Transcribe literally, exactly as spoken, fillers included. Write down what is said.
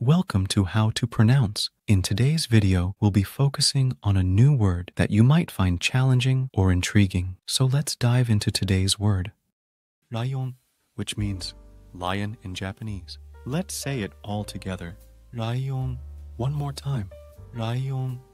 Welcome to How to Pronounce. In today's video, we'll be focusing on a new word that you might find challenging or intriguing. So let's dive into today's word. Lion, which means lion in Japanese. Let's say it all together. Lion. One more time. Lion.